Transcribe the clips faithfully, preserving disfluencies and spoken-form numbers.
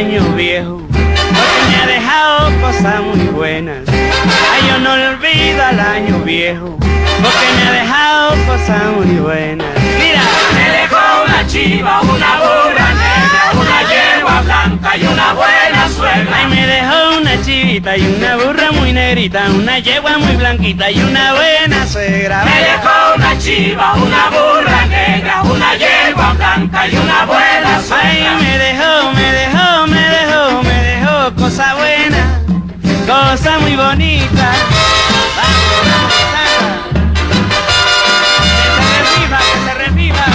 año viejo, porque me ha dejado cosas muy buenas. Ay, yo no olvido al año viejo, porque me ha dejado cosas muy buenas. Mira, me dejó una chiva, una burra negra, una yegua blanca y una buena suegra. Ay, me dejó una chivita y una burra muy negrita, una yegua muy blanquita y una buena suegra. Me dejó una chiva, una burra negra, una yegua blanca y una buena suegra. Ay, me dejó, me dejó, me dejó, me dejó cosa buena, cosa muy bonita. Vamos, vamos, vamos. Que se reviva, que se reviva.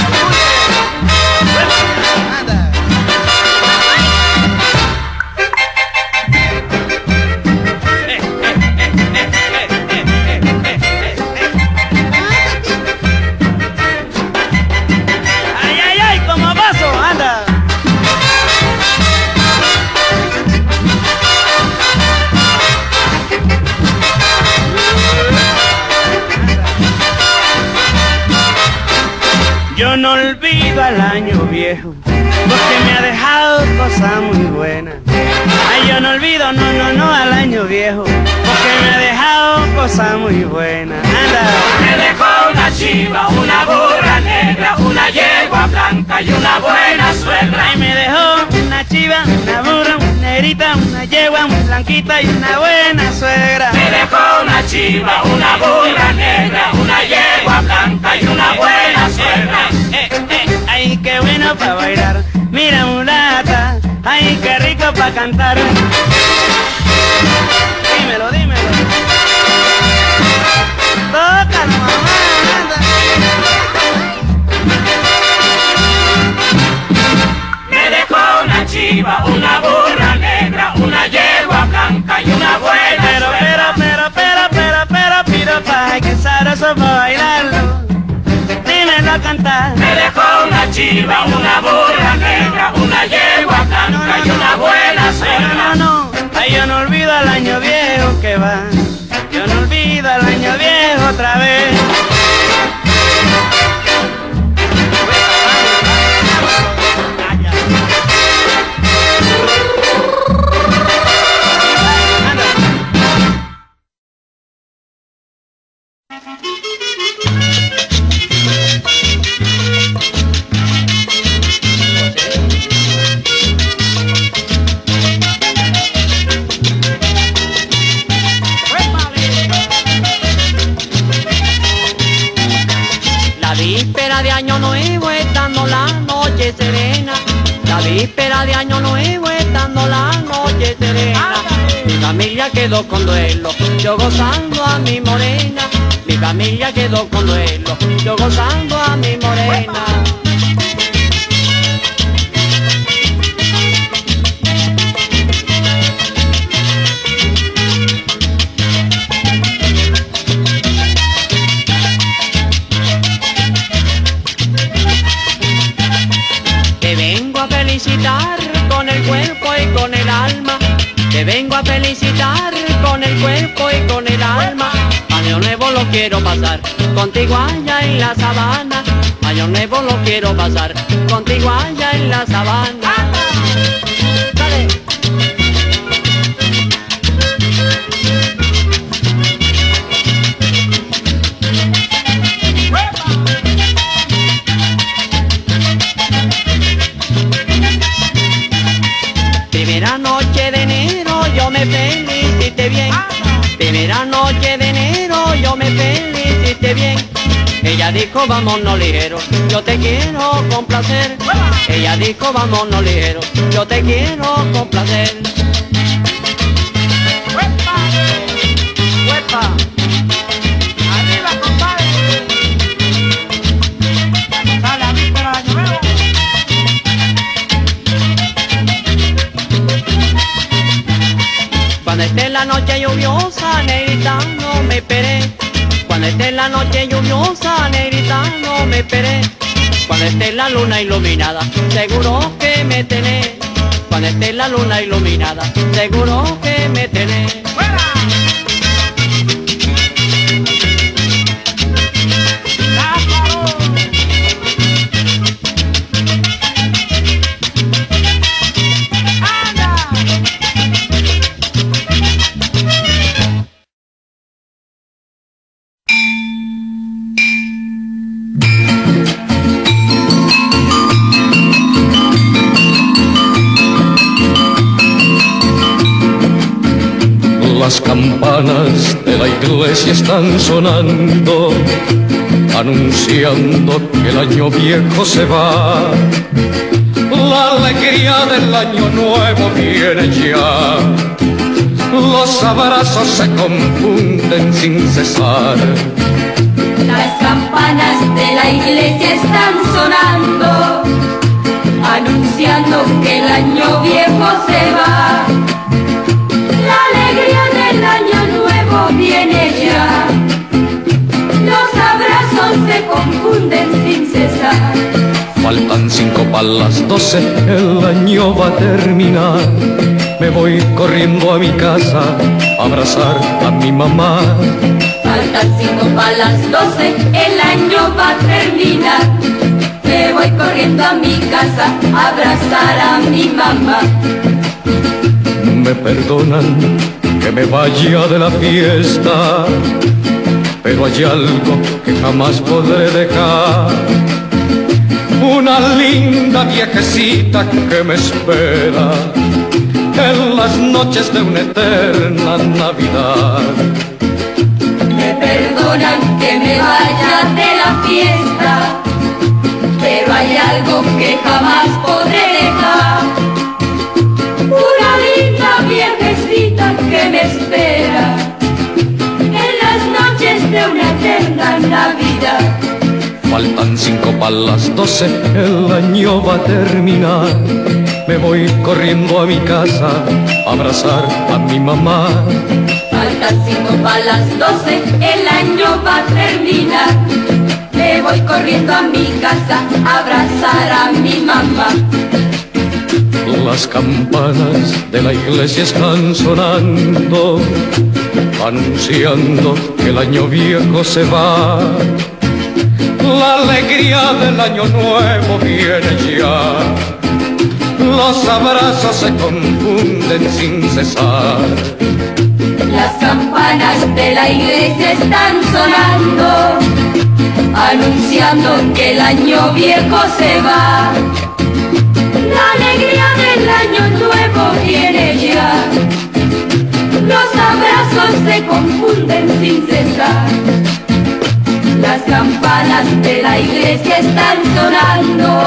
Anda. Ay, ay, ay, como vaso, anda. Yo no olvido al año viejo, porque me ha dejado cosas muy buenas. Ay, yo no olvido, no, no, no al año viejo, porque me ha dejado cosas muy buenas. Anda. Me dejó una chiva, una burra negra, una yegua blanca y una buena suegra. Ay, me dejó una chiva, una burra, una negrita, una yegua muy blanquita y una buena suegra. Me dejó una chiva, una burra negra, una yegua blanca y una buena suegra. Eh, eh, ay, qué bueno para bailar, mira mulata, ay, qué rico para cantar. Dímelo, dímelo. Tócalo, mamá, anda. Me dejó una chiva, una burra negra, una yegua blanca y una buena Pero, suegra. pero, pero, pero, pero, pero, pero, pa, ay, que sabroso para bailarlo. Dímelo a cantar. Me dejó una chiva, una burra negra, una yegua blanca y una buena suegra. No, no, no, ay, yo no olvido al año viejo que va. Yo no olvido al año viejo otra vez. La víspera de año nuevo estando la noche serena, la víspera de año nuevo estando la noche serena. Mi familia quedó con duelo, yo gozando a mi morena. Mi familia quedó con duelo, yo gozando a mi morena. Te vengo a felicitar con el cuerpo y con el alma. Te vengo a felicitar con el cuerpo y con el alma. Año nuevo lo quiero pasar contigo allá en la sabana. Año nuevo lo quiero pasar contigo allá en la sabana. Dale. Primera noche de enero yo me felicité bien. Primera noche de enero yo me felicité bien. Ella dijo vámonos ligero, yo te quiero complacer. Ella dijo vámonos ligero, yo te quiero complacer. ¡Huepa! ¡Huepa! ¡Arriba, compadre! ¡Sale a mí para año nuevo! Cuando esté la noche lluviosa, negrita, no me esperé. Cuando esté la noche lluviosa, negrita, no me esperé. Cuando esté la luna iluminada, seguro que me tenés. Cuando esté la luna iluminada, seguro que me tenés. ¡Fuera! ¡Anda! campanas de la iglesia están sonando, anunciando que el año viejo se va. La alegría del año nuevo viene ya, los abrazos se confunden sin cesar. Las campanas de la iglesia están sonando, anunciando que el año viejo se va. La alegría del año nuevo viene ya, los abrazos se confunden sin cesar. Faltan cinco para las doce, el año va a terminar. Me voy corriendo a mi casa a abrazar a mi mamá. Faltan cinco para las doce, el año va a terminar. Me voy corriendo a mi casa a abrazar a mi mamá. Me perdonan que me vaya de la fiesta, pero hay algo que jamás podré dejar. Una linda viejecita que me espera en las noches de una eterna Navidad. Me perdonan que me vaya de la fiesta, pero hay algo que jamás podré dejar. Una linda viejecita que me espera en las noches de una eterna Navidad. Faltan cinco para las doce, el año va a terminar. Me voy corriendo a mi casa a abrazar a mi mamá. Faltan cinco para las doce, el año va a terminar. Me voy corriendo a mi casa a abrazar a mi mamá. Las campanas de la iglesia están sonando, anunciando que el año viejo se va. La alegría del año nuevo viene ya, los abrazos se confunden sin cesar. Las campanas de la iglesia están sonando, anunciando que el año viejo se va. La alegría del año nuevo viene ya, los abrazos se confunden sin cesar. Las campanas de la iglesia están sonando.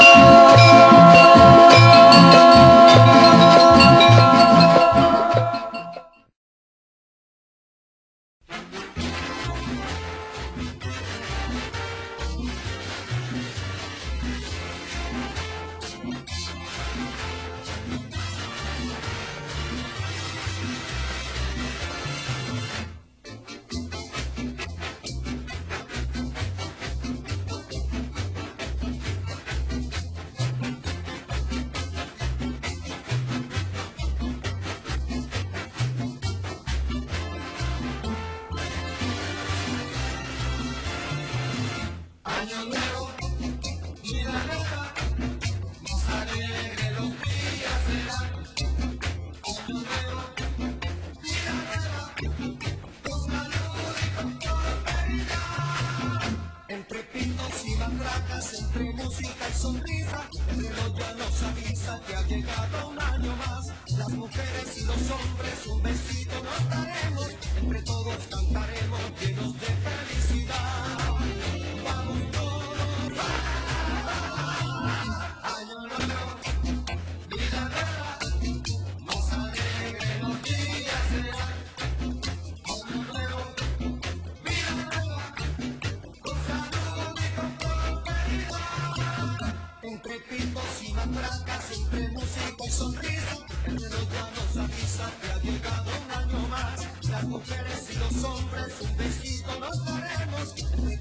Entre pitos y matracas, entre música y sonrisa, el reloj ya nos avisa que ha llegado un año más. Las mujeres y los hombres un besito nos daremos, entre todos cantaremos llenos de felicidad. Vamos todos, año nuevo, vida nueva, más alegre los días serán. Año nuevo, vida nueva, con salud y con prosperidad. Entre pitos y matracas, entre música y sonrisa, el reloj ya nos avisa que ha llegado un año más. Las mujeres y los hombres un besito nos daremos, entre